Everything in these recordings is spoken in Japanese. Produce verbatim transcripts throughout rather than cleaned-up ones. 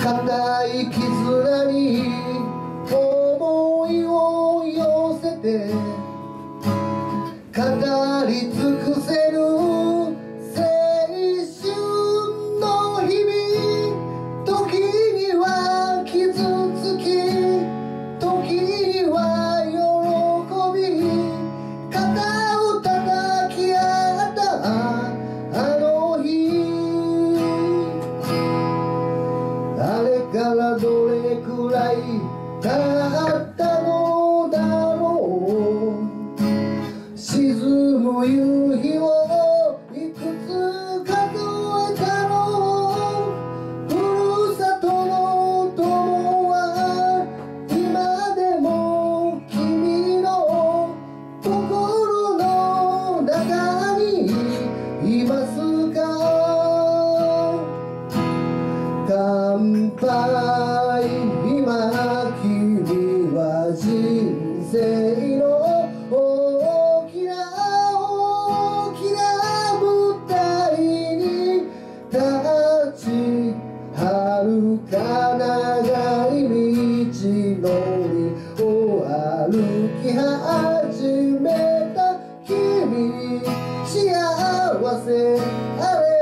固い絆に思いを寄せて語り尽くせる青春の日々、時には傷つき時には喜び、肩を叩き合ったあの日、あれからどれくらい経ったのだろう。沈む夕日をいくつ数えたの。ふるさとの友は今でも君の心の中にいますか。乾杯、今君は人生の大きな大きな舞台に立ち、遥か長い道のりを歩き始めた君に幸せあれ。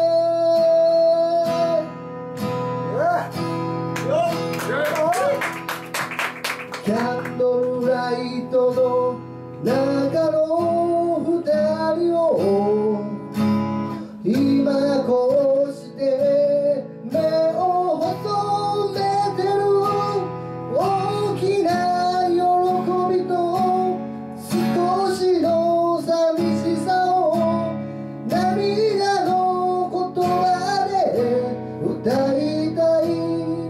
キャンドルライトの中の二人を今こうして目を細めてる。大きな喜びと少しの寂しさを涙の言葉で歌いたい。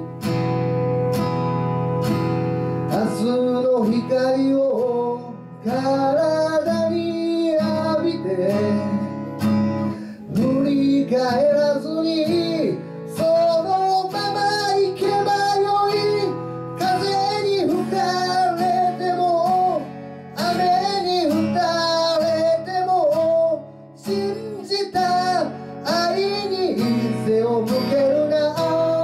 明日の光を体に浴びて振り返らずにそのまま行けばよい。風に吹かれても雨に打たれても信じた愛に背を向けるな。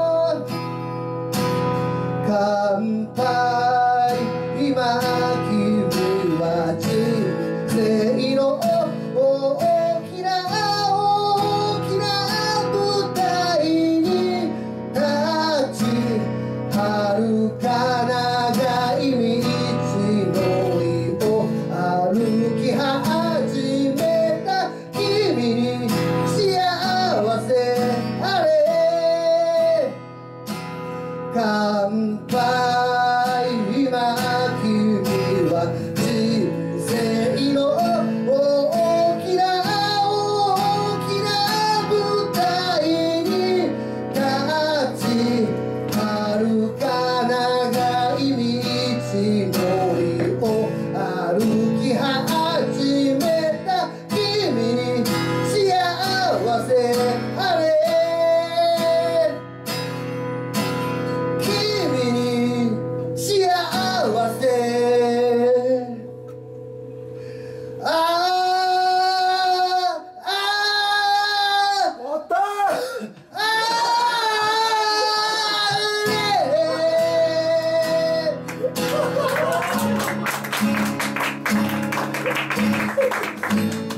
乾杯、今君は人生の大きな大きな舞台に立ち、遥か長い道のりを歩き始めた君に幸せあれ。乾杯、今君は人生の大きな大きな舞台に立ち、遥か長い道のりを歩き始めた君に幸せあれ。君に幸せあああ終わったああ